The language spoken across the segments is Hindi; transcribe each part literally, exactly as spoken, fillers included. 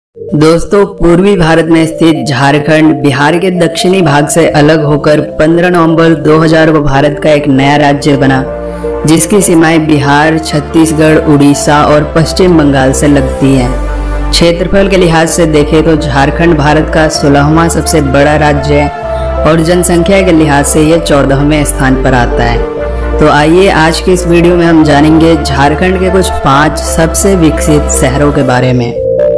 दोस्तों, पूर्वी भारत में स्थित झारखंड बिहार के दक्षिणी भाग से अलग होकर पंद्रह नवंबर दो हज़ार को भारत का एक नया राज्य बना, जिसकी सीमाएं बिहार, छत्तीसगढ़, उड़ीसा और पश्चिम बंगाल से लगती हैं। क्षेत्रफल के लिहाज से देखें तो झारखंड भारत का सोलहवां सबसे बड़ा राज्य है और जनसंख्या के लिहाज से यह चौदहवें स्थान पर आता है। तो आइए आज के इस वीडियो में हम जानेंगे झारखंड के कुछ पाँच सबसे विकसित शहरों के बारे में।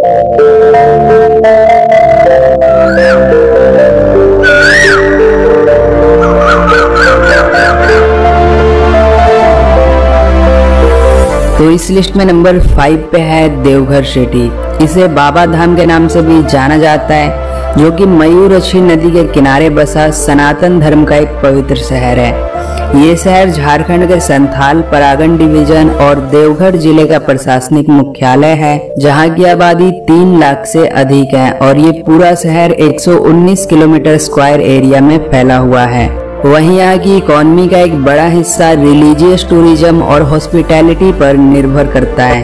तो इस लिस्ट में नंबर फाइव पे है देवघर सिटी। इसे बाबा धाम के नाम से भी जाना जाता है, जो कि मयूरक्षी नदी के किनारे बसा सनातन धर्म का एक पवित्र शहर है। ये शहर झारखंड के संथाल परागण डिवीजन और देवघर जिले का प्रशासनिक मुख्यालय है, जहाँ की आबादी तीन लाख से अधिक है और ये पूरा शहर एक सौ उन्नीस किलोमीटर स्क्वायर एरिया में फैला हुआ है। वहीं यहाँ की इकोनॉमी का एक बड़ा हिस्सा रिलीजियस टूरिज्म और हॉस्पिटैलिटी पर निर्भर करता है।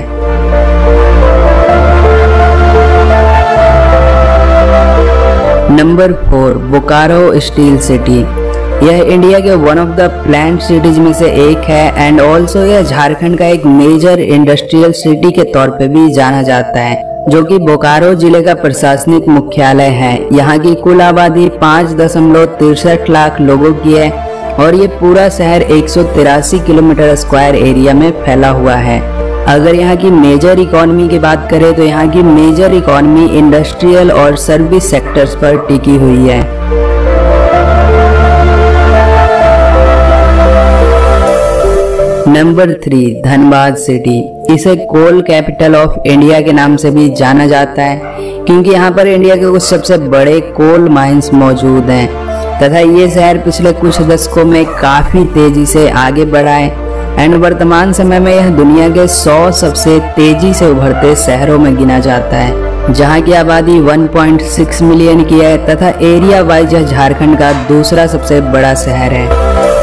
Number four, Bokaro steel city. यह इंडिया के one of the planned cities में से एक है एंड ऑल्सो यह झारखंड का एक मेजर इंडस्ट्रियल सिटी के तौर पे भी जाना जाता है, जो कि बोकारो जिले का प्रशासनिक मुख्यालय है। यहाँ की कुल आबादी पाँच दशमलव तिरसठ लाख लोगों की है और ये पूरा शहर एक सौ तिरासी किलोमीटर स्क्वायर एरिया में फैला हुआ है। अगर यहाँ की मेजर इकोनॉमी की बात करें तो यहाँ की मेजर इकोनॉमी इंडस्ट्रियल और सर्विस सेक्टर्स पर टिकी हुई है। Number three, Dhanbad city. इसे कोल कैपिटल ऑफ इंडिया के नाम से भी जाना जाता है, क्योंकि यहाँ पर इंडिया के कुछ सबसे बड़े कोल माइंस मौजूद हैं तथा ये शहर पिछले कुछ दशकों में काफी तेजी से आगे बढ़ा है एंड वर्तमान समय में यह दुनिया के सौ सबसे तेजी से उभरते शहरों में गिना जाता है, जहाँ की आबादी एक पॉइंट छह मिलियन की है तथा एरिया वाइज यह झारखंड का दूसरा सबसे बड़ा शहर है।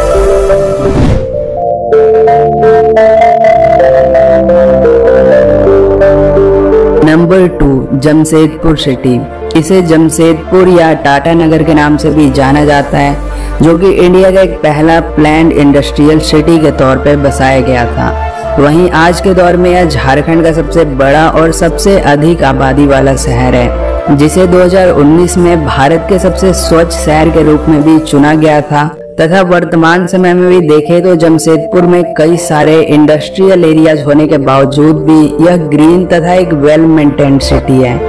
Number two, Jamshedpur city. इसे जमशेदपुर या टाटा नगर के नाम से भी जाना जाता है, जो कि इंडिया का एक पहला प्लान्ड इंडस्ट्रियल सिटी के तौर पर बसाया गया था। वहीं आज के दौर में यह झारखंड का सबसे बड़ा और सबसे अधिक आबादी वाला शहर है, जिसे दो हज़ार उन्नीस में भारत के सबसे स्वच्छ शहर के रूप में भी चुना गया था तथा वर्तमान समय में भी देखें तो जमशेदपुर में कई सारे इंडस्ट्रियल एरियाज होने के बावजूद भी यह ग्रीन तथा एक वेल मेंटेन्ड सिटी है।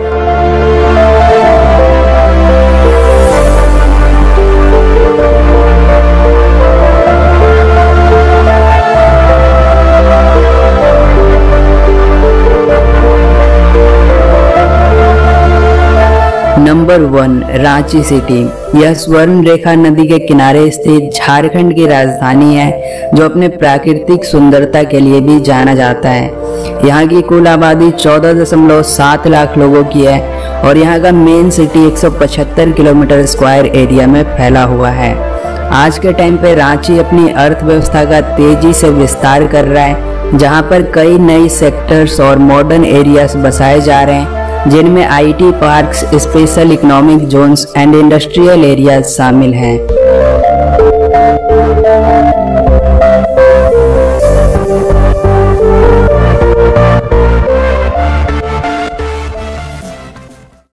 Number one, Ranchi city. यह स्वर्ण रेखा नदी के किनारे स्थित झारखंड की राजधानी है, जो अपने प्राकृतिक सुंदरता के लिए भी जाना जाता है। यहाँ की कुल आबादी चौदह दशमलव सात लाख लोगों की है और यहाँ का मेन सिटी एक सौ पचहत्तर किलोमीटर स्क्वायर एरिया में फैला हुआ है। आज के टाइम पे रांची अपनी अर्थव्यवस्था का तेजी से विस्तार कर रहा है, जहाँ पर कई नई सेक्टर्स और मॉडर्न एरियाज बसाए जा रहे हैं, जिनमें IT parks, special economic zones and industrial areas शामिल हैं।